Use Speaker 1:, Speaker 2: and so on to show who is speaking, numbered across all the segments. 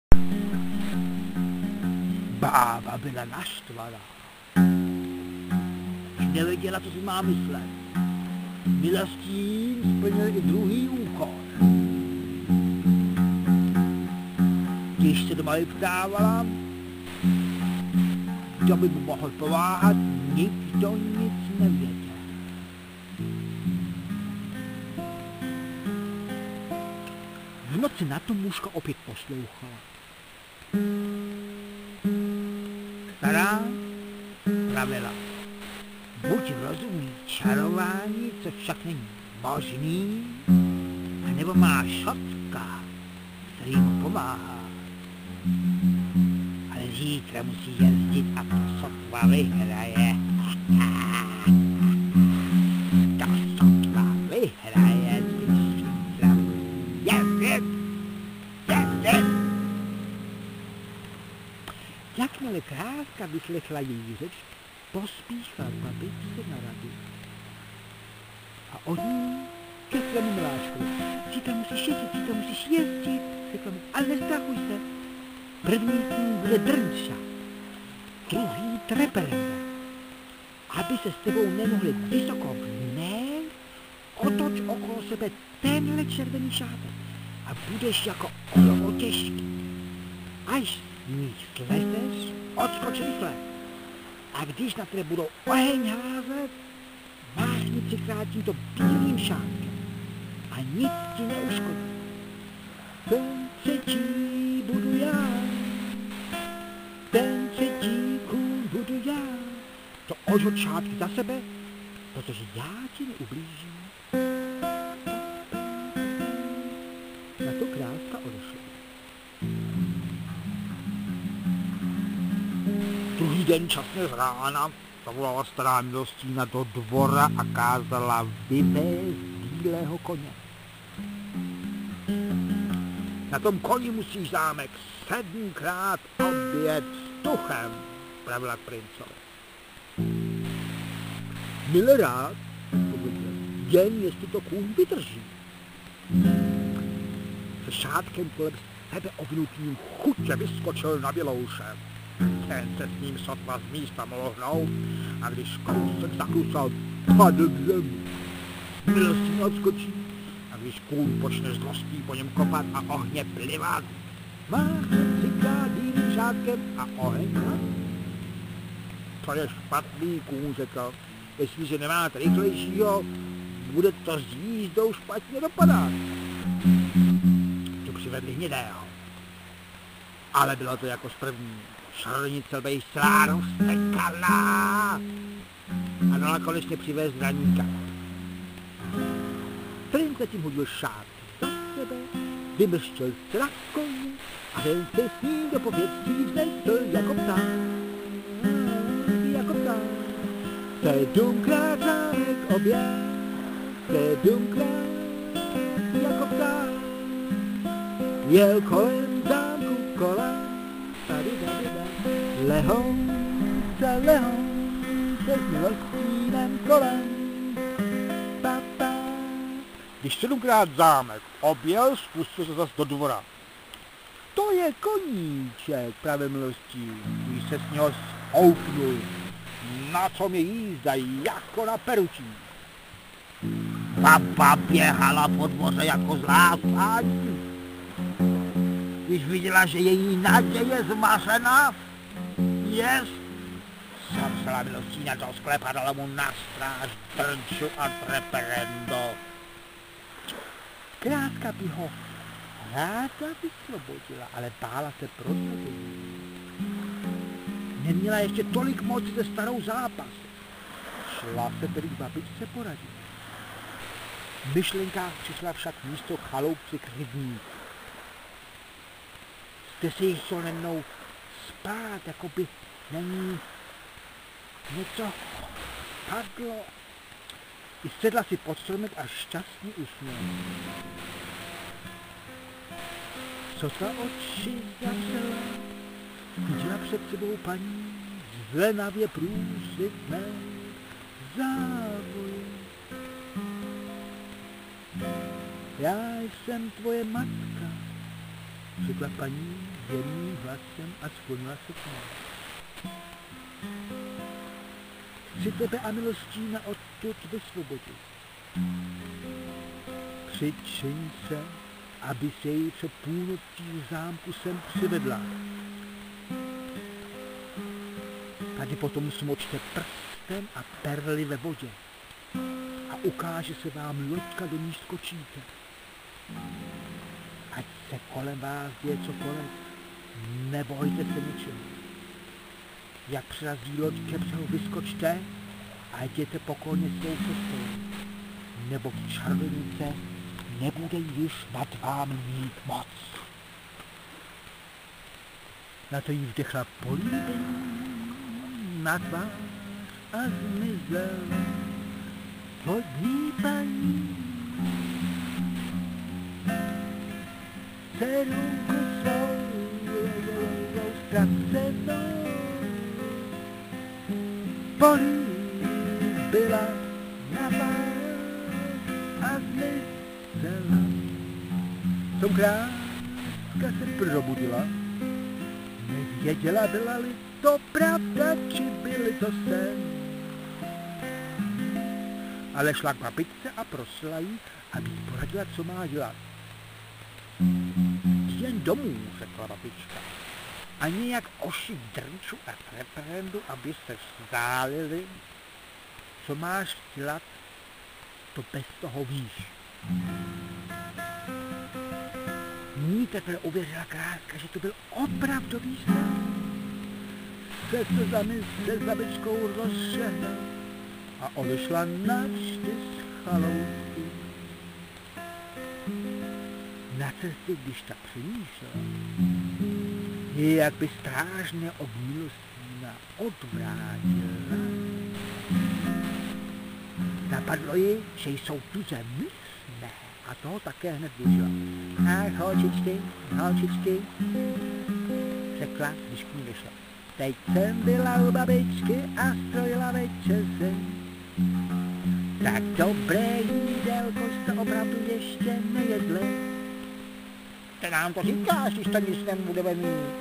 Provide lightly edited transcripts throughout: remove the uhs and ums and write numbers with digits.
Speaker 1: Bába byla naštvaná. Už nevěděla, co si má myslet. Milostín splnil i druhý úkol. Když se doma vyptávala, kdo by mu mohl pomáhat, nikdo nic nevěděl. V noci na to mužka opět poslouchala. Stará pravila. Buď rozumí čarování, co však není možný, anebo má šotka, který mu pomáhá. Ale zítra musí jezdit a to sotva vyhraje. To sotva vyhraje, když zítra jezdit. Jakmile kráska vyslechla její řeč, pospíchal babičce na radu. A od ní ke svému miláčkovi. Zítra musíš jezdit, řekla mu, ale nestrachuj se. První tým bude drnča, druhý treperende. Aby se s tebou nemohli vysoko vnést, otoč okolo sebe tenhle červený šátek a budeš jako olovo těžký. Až z nich slezeš, odskoč rychle. A když na tebe budou oheň házet, máchni třikrát tímto bílým šátkem a nic ti neuškodí. Ten třetí budu já, ten třetí kůň budu já. To odhoď šátky za sebe, protože já ti neublížím. Na to kráska odešla. Druhý den časně z rána zavolala stará milostína do dvora a kázala vyvést bílého koně. Na tom koni musíš zámek 7krát obět s tuchem, pravila princovi. Byl rád, jen jestli to kůň vydrží. Se šátkem kolem sebe obnutým chutě vyskočil na Bělouše. Ten se s ním sotva z místa mohl hnout a když kousek zaklusal, padl k zemi. Milostín odskočí a když kůň počne zlostí po něm kopat a ohně plivat, máchne třikrát bílým šátkem a oheň. To je špatný, kůň řekl. Jestliže nemáte rychlejšího, bude to s jízdou špatně dopadat. Tu přivedli hnědého. Ale bylo to jako z první. Šarnice byl celá roztekaná a dala konečně přivést zraníka. Princ tím hodil šátky za sebe, vymrštil strach koně a ten se s ním do povětří vznesl jako pták. Jako pták. 7krát zámek oběd, 7krát jako pták. Jel kolem zámku kolem, tady. Lehonce s milostínem kolem. Když 7krát zámek objel, spustil se zas do dvora. To je koníček, pravil milostín, když se s něho stoupnul. Na co mě jízda, jako na peručí. Baba běhala po dvoře jako zlá paní. Když viděla, že její naděje zmařena, jest, zamsela milostína do sklepa, dala mu na stráž drnču a treperendo. Kráska by ho ráda vyslobodila, ale bála se prosazení. Neměla ještě tolik moci se starou zápas. Šla se tedy k babičce poradit. V myšlenkách přišla však místo k chaloupci k rybníku. Jste si jich šel mnou spát, jako by na ní něco padlo. I sedla si pod stromek a šťastně usnula. Sotva oči zavřela, viděla před sebou paní zlenavě průsvitné závoje. Já jsem tvoje matka, řekla paní jemným hlasem a sklonila se k němu. Chci tebe a milostína odtud vysvobodit. Přičiň se, aby se jí před půlnocí v zámku sem přivedla. Tady potom smočte prstem a perly ve vodě a ukáže se vám loďka, do níž skočíte. Ať se kolem vás děje cokoliv, nebojte se ničeho. Jak přirazí loď ke břehu, vyskočte a jděte pokojně svou cestou, nebo čarodějnice nebude již nad vámi mít moc. Na to jí vdechla políbení na tvář a zmizel vodní paní. Dcerunku svou ztracenou políbila na vás a zmizela. Soukrástka se probudila, nevěděla, byla-li to pravda, či byly to sen. Ale šla k babičce a prosila jí, aby jí poradila, co má dělat. Jen domů, řekla babička, a nějak oši drnču a reperendu, aby se vzdálili. Co máš dělat, to bez toho víš. Ní teprve uvěřila kráska, že to byl opravdový sen. Se babičkou rozšehnul a odešla navždy z chaloupky. Na cestě, když ta přemýšlela, jak by strážně od milostína odvrátila, napadlo ji, že jsou tu zemysné, a toho také hned věřila. Ach, holčičky, řekla, když k ní vyšla. Teď jsem byla u babičky a strojila večeře. Tak dobré jídelko jste opravdu ještě nejedli. Ty nám to říkáš, když to nic nebudeme mít.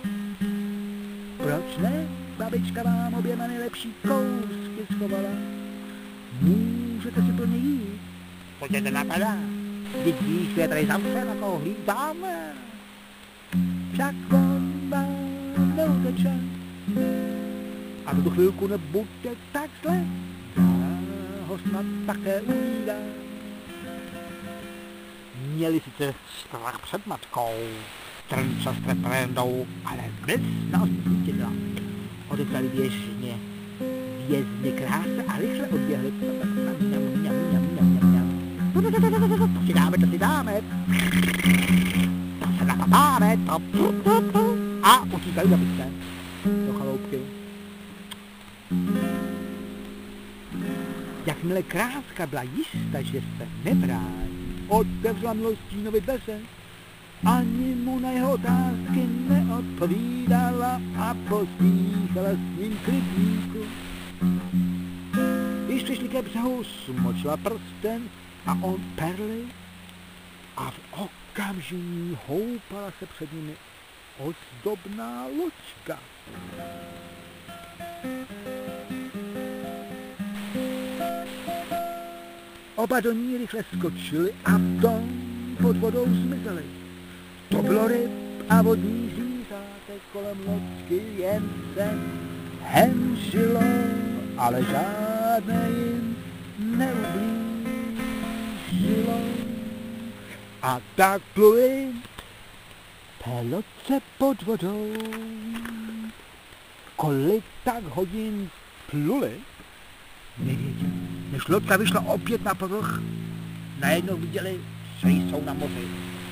Speaker 1: Proč ne? Babička vám oběma nejlepší kousky schovala. Můžete si plně jít. Co tě to napadá? Vždyť víš, že je tady zavřen, jako hlídáme. Však on vám neuteče. A do tu chvilku nebuďte tak zle. Já ho snad také ujídá. Měli sice strach před matkou, trnča s referendou, ale dnesnost zvítězila. Odevzdali běžně vězni kráse a rychle odběhli. To si dáme. To se napapáme. A utíkali za bytce do chaloupky. Jakmile kráska byla jistá, že se nevrátí, otevřela milostínovi dveře, ani mu na jeho otázky neodpovídala a pospíchala s ním k rybníku. Když přišli ke břehu, smočila prsten a on perly a v okamžení houpala se před nimi ozdobná loďka. Oba do ní rychle skočili a tom pod vodou zmizeli. To bylo ryb a vodní zvířátek kolem loďky, jen se hemžilo, ale žádné jim neublížilo. A tak pluli té loďce pod vodou. Kolik tak hodin pluli, nevěděli. Než loďka vyšla opět na povrch, najednou viděli, že jsou na moři.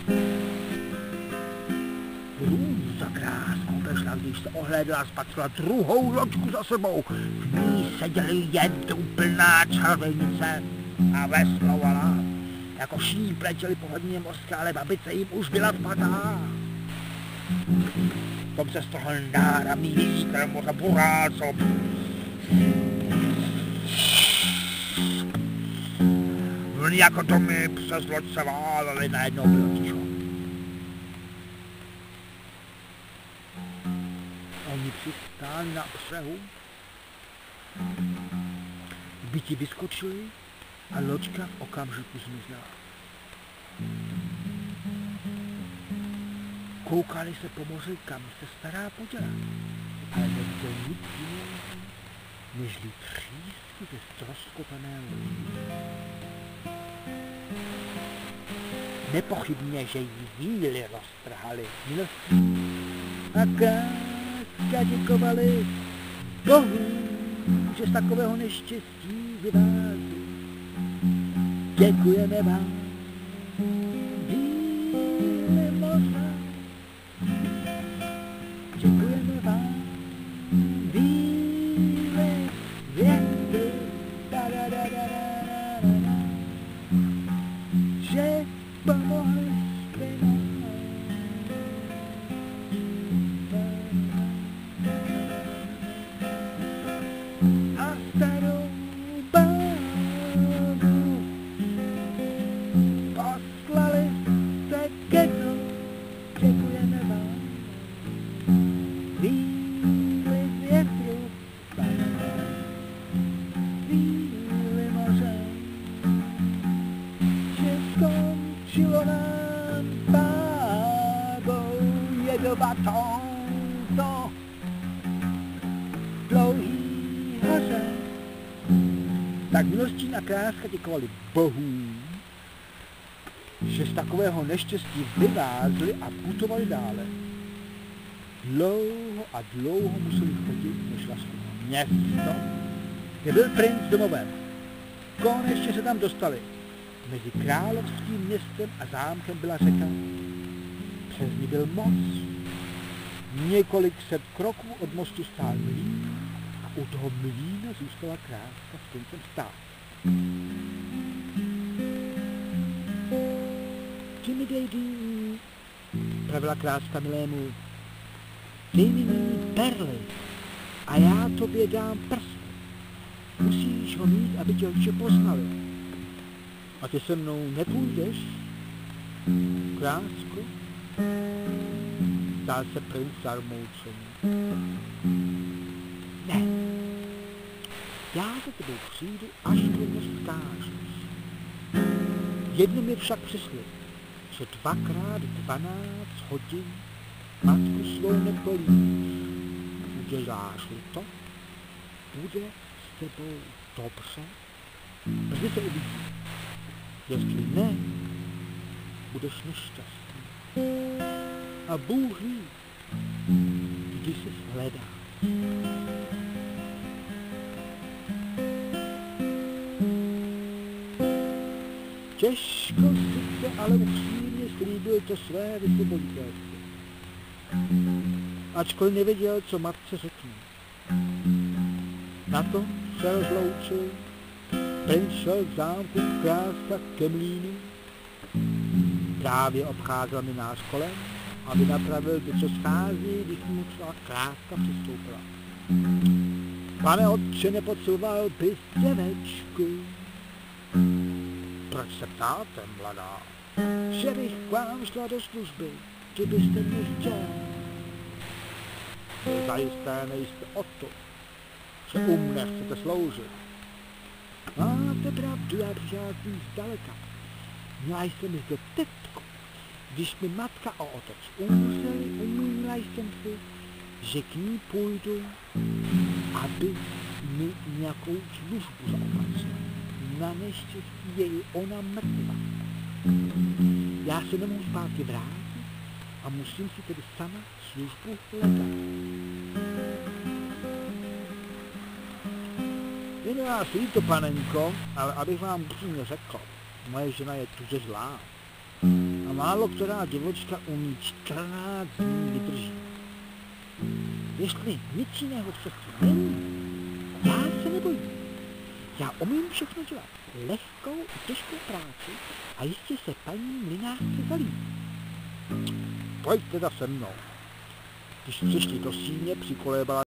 Speaker 1: Za krásnou prešla, když se ohlédla a spatřila druhou loďku za sebou. V ní seděli jen úplná čarodějnice a veslovala. Jako šíp letěli po hodině mořské, ale babice jim už byla vpadá. Tom se strhl náramný vítr moře burácel. Vlny jako domy přes loď se válely, najednou bylo ticho. přistáli na břehu, byti vyskočili a loďka v okamžiku zmizela. Koukali se po moři, kam se stará poděla, ale neviděl nic jiného, nežli třísky ze ztroskotané lodi. Nepochybně, že jí víly roztrhali a kráska děkovali Bohu, že z takového neštěstí vyvázli. Děkujeme vám, bílé moře, děkujeme vám, bílé větry, že pomohli jste nám. A starou bábu poslali jste ke dnu, děkujeme vám. Víly větru, víly moře, že skončilo nám bábou, je doba tohoto dlouhý hoře. Tak milostín a kráska děkovali Bohu, že z takového neštěstí vyvázli a putovali dále. Dlouho a dlouho museli chodit, než vlastně město, kde byl princ domovem. Konečně se tam dostali. Mezi královským městem a zámkem byla řeka. Přes ní byl most. Několik set kroků od mostu stál mlýn a u toho mlýna zůstala kráska s princem stát. Ty mi dej dým, pravila kráska milému, dej mi perly a já tobě dám prst. Musíš ho mít, aby tě oči poznali. A ty se mnou nepůjdeš, krásko? Zdál se princ zarmoucený. Ne, já za tebou přijdu, až tu mě vzkážeš. Jedno mi však přislib, že 2x12 hodin matku svou nepolíš. Uděláš-li to, bude s tebou dobře, brzy se uvidí. Jestli ne, budeš nešťastný. A Bůh ví, kdy jsi hledá. Těžko sice, ale upřímně slíbil to své vysvoboditelství. Ačkoliv nevěděl, co matce řekne. Na to se rozloučil, princ šel k zámku, kráska ke mlýnu. Právě obcházel minář kolem, aby napravil to, co schází, když mu třeba kráska přistoupila. Pane otče, nepotřeboval bys děvečku. Proč se ptáte, mladá? Že bych k vám šla do služby, kdybyste mě chtěl. Vy zajisté nejste o to, že mne chcete sloužit. Máte pravdu, já přicházím zdaleka. Měla jsem zde tetku. Když mi matka a otec umřeli, umínila jsem si, že k ní půjdu, aby mi nějakou službu zaopatřila. Na neštěstí je i ona mrtvá. Já se nemohu zpátky vrátit a musím si tedy sama službu hledat. Je mi vás líto, panenko, ale abych vám upřímně řekl, moje žena je tuže zlá. A málo která děvočka umí 14 dní vydrží. Jestli nic jiného přeci není, já se nebojím. Já umím všechno dělat, lehkou i těžkou práci a jistě se paní mlynářce zalíbí. Pojďte za se mnou. Když přišli do síně, přikolébala